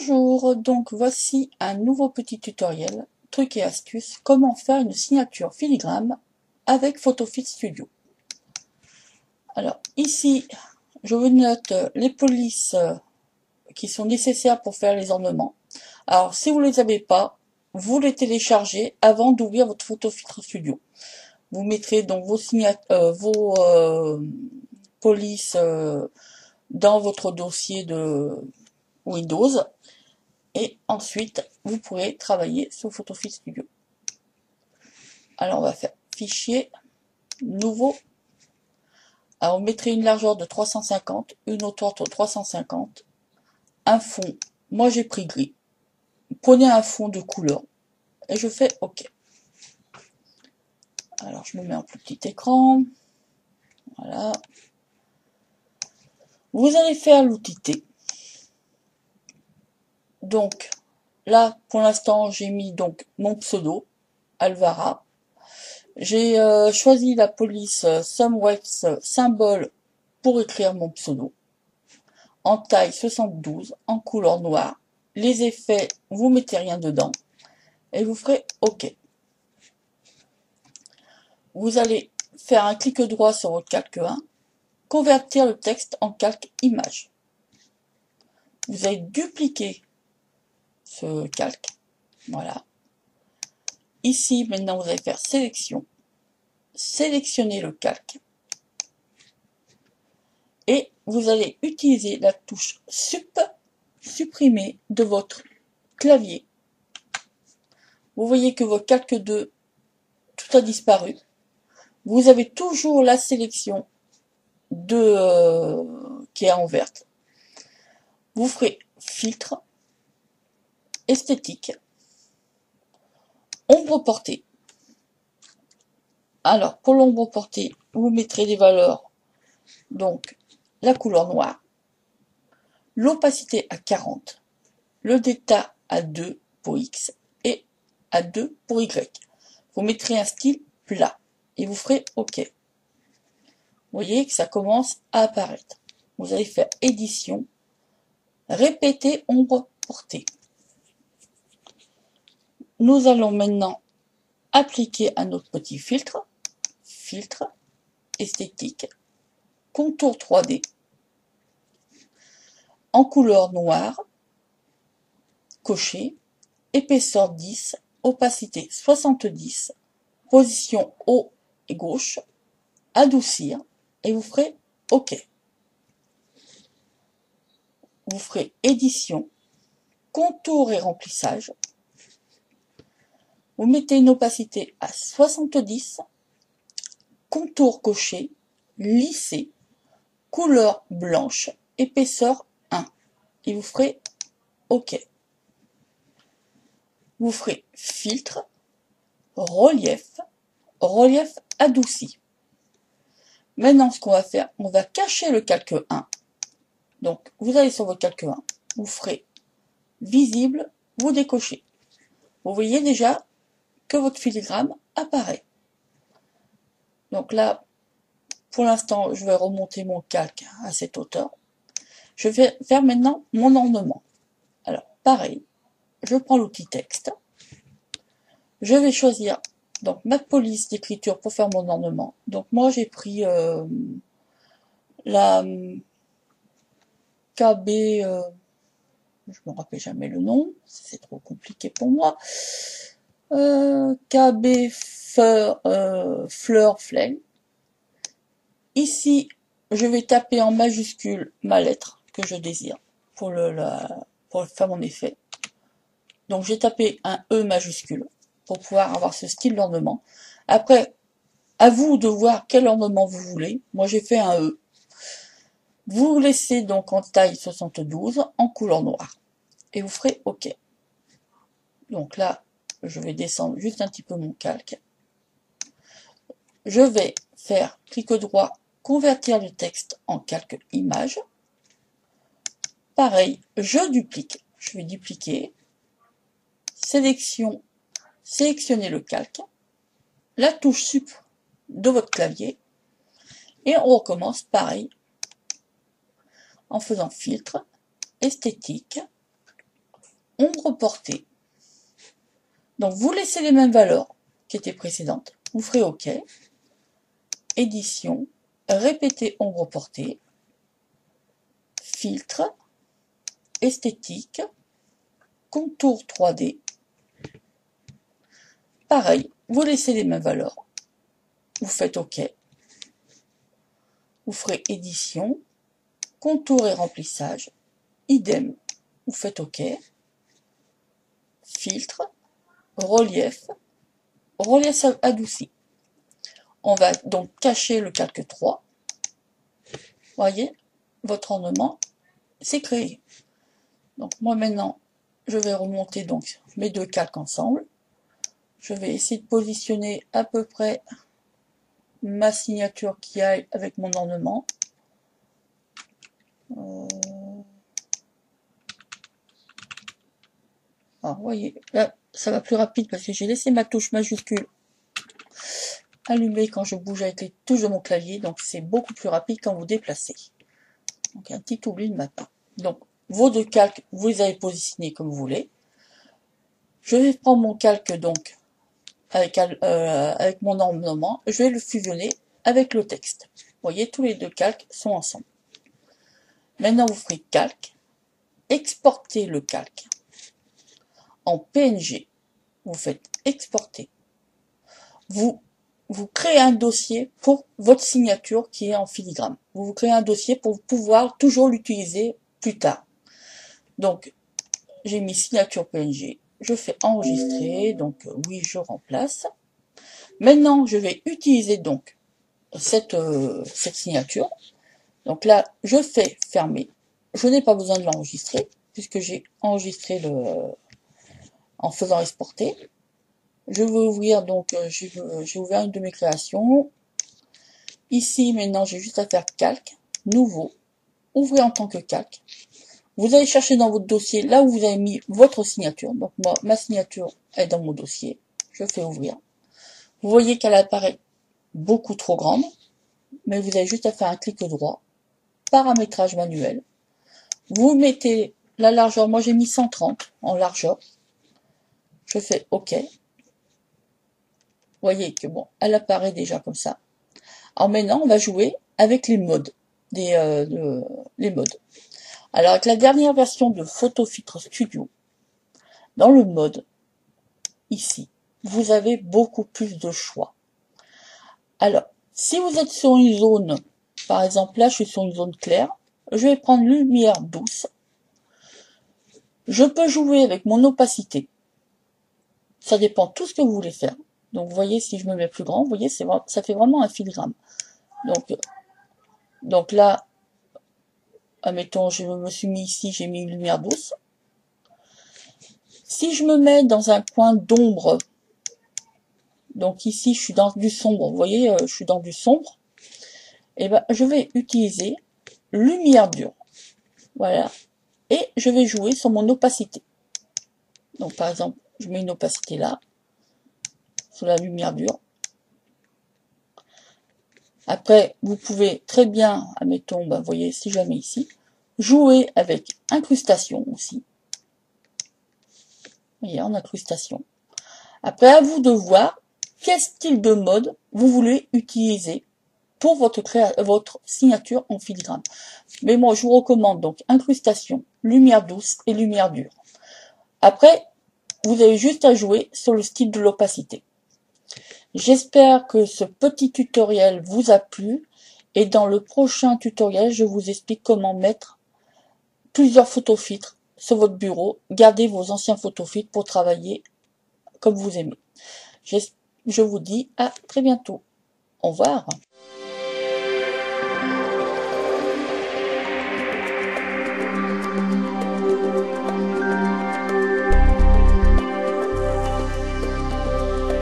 Bonjour, donc voici un nouveau petit tutoriel, trucs et astuces, comment faire une signature filigrane avec PhotoFit Studio. Alors ici, je vous note les polices qui sont nécessaires pour faire les ornements. Alors si vous ne les avez pas, vous les téléchargez avant d'ouvrir votre PhotoFit Studio. Vous mettrez donc vos polices dans votre dossier de Windows. Et ensuite, vous pourrez travailler sur PhotoFit Studio. Alors, on va faire Fichier, Nouveau. Alors, on mettrait une largeur de 350, une hauteur de 350, un fond. Moi, j'ai pris gris. Prenez un fond de couleur et je fais OK. Alors, je me mets en plus petit écran. Voilà. Vous allez faire l'outil T. Donc, là, pour l'instant, j'ai mis donc mon pseudo, Alvara. J'ai choisi la police Somewhat symbole pour écrire mon pseudo. En taille 72, en couleur noire. Les effets, vous mettez rien dedans. Et vous ferez OK. Vous allez faire un clic droit sur votre calque 1. Convertir le texte en calque image. Vous allez dupliquer ce calque. Voilà. Ici, maintenant, vous allez faire sélection. Sélectionner le calque. Et vous allez utiliser la touche supprimer de votre clavier. Vous voyez que votre calque 2, tout a disparu. Vous avez toujours la sélection qui est en verte. Vous ferez filtre, esthétique, ombre portée. Alors, pour l'ombre portée, vous mettrez des valeurs, donc la couleur noire, l'opacité à 40, le delta à 2 pour X et à 2 pour Y. Vous mettrez un style plat et vous ferez OK. Vous voyez que ça commence à apparaître. Vous allez faire édition, répéter ombre portée. Nous allons maintenant appliquer un autre petit filtre, filtre, esthétique, contour 3D, en couleur noire, coché, épaisseur 10, opacité 70, position haut et gauche, adoucir, et vous ferez OK. Vous ferez édition, contour et remplissage. Vous mettez une opacité à 70, contour coché, lissé, couleur blanche, épaisseur 1. Et vous ferez OK. Vous ferez filtre, relief, relief adouci. Maintenant, ce qu'on va faire, on va cacher le calque 1. Donc, vous allez sur votre calque 1, vous ferez visible, vous décochez. Vous voyez déjà que votre filigrane apparaît. Donc là, pour l'instant, je vais remonter mon calque à cette hauteur. Je vais faire maintenant mon ornement. Alors, pareil, je prends l'outil texte. Je vais choisir donc ma police d'écriture pour faire mon ornement. Donc moi, j'ai pris la KB, je me rappelle jamais le nom, c'est trop compliqué pour moi. KB Fleur Flame. Ici, je vais taper en majuscule ma lettre que je désire pour faire mon effet. Donc j'ai tapé un E majuscule pour pouvoir avoir ce style d'ornement. Après, à vous de voir quel ornement vous voulez. Moi j'ai fait un E. Vous laissez donc en taille 72 en couleur noire. Et vous ferez OK. Donc là, je vais descendre juste un petit peu mon calque. Je vais faire clic droit, convertir le texte en calque image. Pareil, je duplique. Je vais dupliquer. Sélection, sélectionner le calque. La touche sup de votre clavier. Et on recommence pareil. En faisant filtre, esthétique, ombre portée. Donc vous laissez les mêmes valeurs qui étaient précédentes. Vous ferez OK. Édition, répéter ombre portée, filtre, esthétique, contour 3D. Pareil, vous laissez les mêmes valeurs. Vous faites OK. Vous ferez édition, contour et remplissage. Idem, vous faites OK. Filtre, relief, relief adouci. On va donc cacher le calque 3. Voyez, votre ornement, c'est créé. Donc moi maintenant, je vais remonter donc mes deux calques ensemble. Je vais essayer de positionner à peu près ma signature qui aille avec mon ornement. Alors, vous voyez, là, ça va plus rapide parce que j'ai laissé ma touche majuscule allumée quand je bouge avec les touches de mon clavier. Donc, c'est beaucoup plus rapide quand vous déplacez. Donc, un petit oubli de ma part. Donc, vos deux calques, vous les avez positionnés comme vous voulez. Je vais prendre mon calque, donc, avec mon ornement. Je vais le fusionner avec le texte. Vous voyez, tous les deux calques sont ensemble. Maintenant, vous ferez calque. Exporter le calque en PNG. Vous faites exporter. Vous créez un dossier pour votre signature qui est en filigrane. Vous créez un dossier pour pouvoir toujours l'utiliser plus tard. Donc, j'ai mis signature PNG. Je fais enregistrer. Donc, oui, je remplace. Maintenant, je vais utiliser donc cette signature. Donc là, je fais fermer. Je n'ai pas besoin de l'enregistrer puisque j'ai enregistré en faisant exporter. Je vais ouvrir, donc j'ai ouvert une de mes créations. Ici, maintenant, j'ai juste à faire calque, nouveau, ouvrir en tant que calque. Vous allez chercher dans votre dossier là où vous avez mis votre signature. Donc moi, ma signature est dans mon dossier. Je fais ouvrir. Vous voyez qu'elle apparaît beaucoup trop grande, mais vous avez juste à faire un clic droit, paramétrage manuel. Vous mettez la largeur, moi j'ai mis 130 en largeur. Je fais OK. Vous voyez que bon, elle apparaît déjà comme ça. Alors maintenant, on va jouer avec les modes. Les modes. Alors avec la dernière version de PhotoFiltre Studio, dans le mode, ici, vous avez beaucoup plus de choix. Alors, si vous êtes sur une zone, par exemple là je suis sur une zone claire, je vais prendre lumière douce. Je peux jouer avec mon opacité. Ça dépend de tout ce que vous voulez faire. Donc vous voyez, si je me mets plus grand, vous voyez, ça fait vraiment un filigrane. Donc là, admettons, je me suis mis ici, j'ai mis une lumière douce. Si je me mets dans un coin d'ombre, donc ici je suis dans du sombre, vous voyez, je suis dans du sombre, et ben je vais utiliser lumière dure. Voilà. Et je vais jouer sur mon opacité. Donc par exemple, je mets une opacité là, sur la lumière dure. Après, vous pouvez très bien, admettons, ben, vous voyez, si je la mets ici, jouer avec incrustation aussi. Vous voyez, en incrustation. Après, à vous de voir quel style de mode vous voulez utiliser pour votre signature en filigrane. Mais moi, je vous recommande donc incrustation, lumière douce et lumière dure. Après, vous avez juste à jouer sur le style de l'opacité. J'espère que ce petit tutoriel vous a plu et dans le prochain tutoriel, je vous explique comment mettre plusieurs photofiltres sur votre bureau. Gardez vos anciens photofiltres pour travailler comme vous aimez. Je vous dis à très bientôt. Au revoir.